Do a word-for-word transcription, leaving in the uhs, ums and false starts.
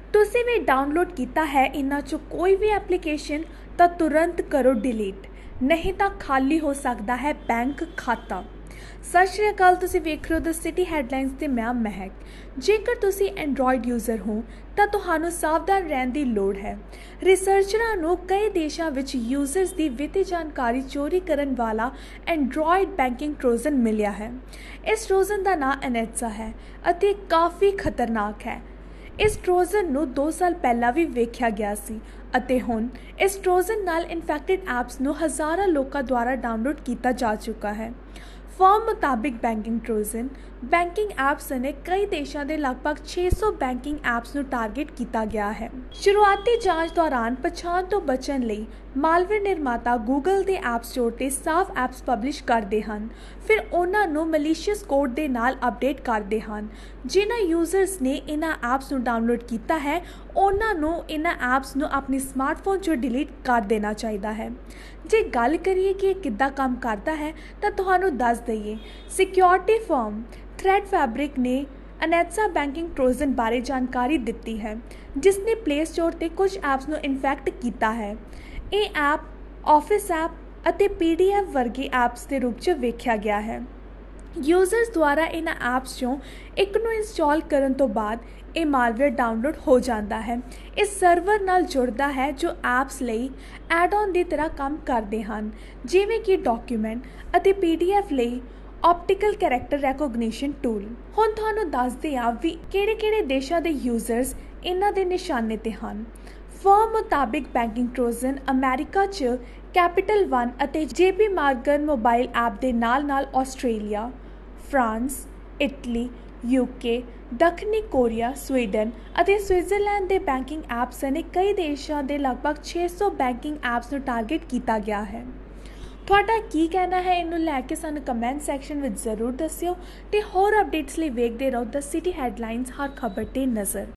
ਤੁਸੀਂ ਵੀ ਡਾਊਨਲੋਡ ਕੀਤਾ ਹੈ ਇਹਨਾਂ 'ਚੋਂ ਕੋਈ ਵੀ ਐਪਲੀਕੇਸ਼ਨ ਤਾਂ ਤੁਰੰਤ ਕਰੋ ਡਿਲੀਟ, ਨਹੀਂ ਤਾਂ ਖਾਲੀ ਹੋ ਸਕਦਾ ਹੈ ਬੈਂਕ ਖਾਤਾ। ਸਤਿ ਸ਼੍ਰੀ ਅਕਾਲ, ਤੁਸੀਂ ਵੇਖ ਰਹੇ ਹੋ ਦ ਸਿਟੀ ਹੈਡਲਾਈਨਸ ਤੇ ਮੈਂ ਮਹਿਕ। ਜੇਕਰ ਤੁਸੀਂ ਐਂਡਰੋਇਡ ਯੂਜ਼ਰ ਹੋ ਤਾਂ ਤੁਹਾਨੂੰ ਸਾਵਧਾਨ ਰਹਿਣ ਦੀ ਲੋੜ ਹੈ। ਰਿਸਰਚਰਾਂ ਨੂੰ ਕਈ ਦੇਸ਼ਾਂ ਵਿੱਚ ਯੂਜ਼ਰਸ ਦੀ ਵਿੱਤੀ ਜਾਣਕਾਰੀ ਚੋਰੀ ਕਰਨ ਵਾਲਾ ਐਂਡਰੋਇਡ ਬੈਂਕਿੰਗ ਟਰੋਜਨ ਮਿਲਿਆ ਹੈ। ਇਸ ਟਰੋਜਨ ਦਾ ਨਾਂ ਅਨੈਟਸਾ ਹੈ ਅਤੇ ਕਾਫੀ ਖਤਰਨਾਕ ਹੈ। ਇਸ ਟਰੋਜਨ ਨੂੰ ਦੋ ਸਾਲ ਪਹਿਲਾਂ ਵੀ ਵੇਖਿਆ ਗਿਆ ਸੀ ਅਤੇ ਹੁਣ ਇਸ ਟਰੋਜਨ ਨਾਲ ਇਨਫੈਕਟਡ ਐਪਸ ਨੂੰ ਹਜ਼ਾਰਾਂ ਲੋਕਾਂ ਦੁਆਰਾ ਡਾਊਨਲੋਡ ਕੀਤਾ ਜਾ ਚੁੱਕਾ ਹੈ। ਫਰਮ ਮੁਤਾਬਿਕ ਬੈਂਕਿੰਗ ਟਰੋਜਨ ਬੈਂਕਿੰਗ ਐਪਸ ਨੇ ਕਈ ਦੇਸ਼ਾਂ ਦੇ ਲਗਭਗ ਛੇ ਸੌ ਬੈਂਕਿੰਗ ਐਪਸ ਨੂੰ ਟਾਰਗੇਟ ਕੀਤਾ ਗਿਆ ਹੈ। ਸ਼ੁਰੂਆਤੀ ਜਾਂਚ ਦੌਰਾਨ ਪਛਾਣ ਤੋਂ ਬਚਣ ਲਈ ਮਾਲਵੇਅਰ ਨਿਰਮਾਤਾ ਗੂਗਲ ਦੇ ਐਪ ਸਟੋਰ 'ਤੇ ਸਾਫ਼ ਐਪਸ ਪਬਲਿਸ਼ ਕਰਦੇ ਹਨ, ਫਿਰ ਉਹਨਾਂ ਨੂੰ ਮਲੀਸ਼ੀਅਸ ਕੋਡ ਦੇ ਨਾਲ ਅਪਡੇਟ ਕਰਦੇ ਹਨ। ਜਿਨ੍ਹਾਂ ਯੂਜ਼ਰਸ ਨੇ ਇਹਨਾਂ ਐਪਸ ਨੂੰ ਡਾਊਨਲੋਡ ਕੀਤਾ ਹੈ ਉਹਨਾਂ ਨੂੰ ਇਹਨਾਂ ਐਪਸ ਨੂੰ ਆਪਣੇ ਸਮਾਰਟਫੋਨ 'ਚੋਂ ਡਿਲੀਟ ਕਰ ਦੇਣਾ ਚਾਹੀਦਾ ਹੈ। ਜੇ ਗੱਲ ਕਰੀਏ ਕਿ ਇਹ ਕਿੱਦਾਂ ਕੰਮ ਕਰਦਾ ਹੈ ਤਾਂ ਤੁਹਾਨੂੰ ਦੱਸ ਦਈਏ, ਸਿਕਿਉਰਿਟੀ ਫਰਮ ਥ੍ਰੈਡਫੈਬਰਿਕ ਨੇ ਅਨੈਟਸਾ ਬੈਂਕਿੰਗ ਟਰੋਜਨ ਬਾਰੇ ਜਾਣਕਾਰੀ ਦਿੱਤੀ ਹੈ, ਜਿਸ ਨੇ ਪਲੇ ਸਟੋਰ 'ਤੇ ਕੁਝ ਐਪਸ ਨੂੰ ਇਨਫੈਕਟ ਕੀਤਾ ਹੈ। ਇਹ ਐਪ ਆਫਿਸ ਐਪ ਅਤੇ ਪੀ ਡੀ ਐਫ ਵਰਗੇ ਐਪਸ ਦੇ ਰੂਪ 'ਚ ਵੇਖਿਆ ਗਿਆ ਹੈ। ਯੂਜ਼ਰਸ ਦੁਆਰਾ ਇਹਨਾਂ ਐਪਸ 'ਚੋਂ ਇੱਕ ਨੂੰ ਇੰਸਟਾਲ ਕਰਨ ਤੋਂ ਬਾਅਦ ਇਹ ਮਾਲਵੇਅਰ ਡਾਊਨਲੋਡ ਹੋ ਜਾਂਦਾ ਹੈ। ਇਹ ਸਰਵਰ ਨਾਲ ਜੁੜਦਾ ਹੈ ਜੋ ਐਪਸ ਲਈ ਐਡ ਔਨ ਦੀ ਤਰ੍ਹਾਂ ਕੰਮ ਕਰਦੇ ਹਨ, ਜਿਵੇਂ ਕਿ ਡਾਕੂਮੈਂਟ ਅਤੇ ਪੀ ਡੀ ਐਫ ਲਈ ਆਪਟੀਕਲ ਕੈਰੈਕਟਰ ਰੈਕੋਗਨੀਸ਼ਨ ਟੂਲ। ਹੁਣ ਤੁਹਾਨੂੰ ਦੱਸਦੇ ਹਾਂ ਵੀ ਕਿਹੜੇ ਕਿਹੜੇ ਦੇਸ਼ਾਂ ਦੇ ਯੂਜ਼ਰਸ ਇਹਨਾਂ ਦੇ ਨਿਸ਼ਾਨੇ 'ਤੇ ਹਨ। ਫਰਮ ਮੁਤਾਬਿਕ ਬੈਂਕਿੰਗ ਟਰੋਜਨ ਅਮਰੀਕਾ 'ਚ ਕੈਪੀਟਲ ਵਨ ਅਤੇ J P Morgan mobile app ਦੇ ਨਾਲ ਨਾਲ ਆਸਟ੍ਰੇਲੀਆ, ਫਰਾਂਸ, ਇਟਲੀ, ਯੂਕੇ, ਦੱਖਣੀ ਕੋਰੀਆ, ਸਵੀਡਨ ਅਤੇ ਸਵਿਟਜ਼ਰਲੈਂਡ ਦੇ ਬੈਂਕਿੰਗ ਐਪਸ ਨੇ ਕਈ ਦੇਸ਼ਾਂ ਦੇ ਲਗਭਗ ਛੇ ਸੌ ਬੈਂਕਿੰਗ ਐਪਸ ਨੂੰ ਟਾਰਗੇਟ ਕੀਤਾ ਗਿਆ ਹੈ। ਤੁਹਾਡਾ ਕੀ ਕਹਿਣਾ ਹੈ ਇਹਨੂੰ ਲੈ ਕੇ ਸਾਨੂੰ ਕਮੈਂਟ ਸੈਕਸ਼ਨ ਵਿੱਚ ਜ਼ਰੂਰ ਦੱਸਿਓ ਤੇ ਹੋਰ ਅਪਡੇਟਸ ਲਈ ਵੇਖਦੇ ਰਹੋ ਦ ਸਿਟੀ ਹੈਡਲਾਈਨਸ, ਹਰ ਖਬਰ 'ਤੇ ਨਜ਼ਰ।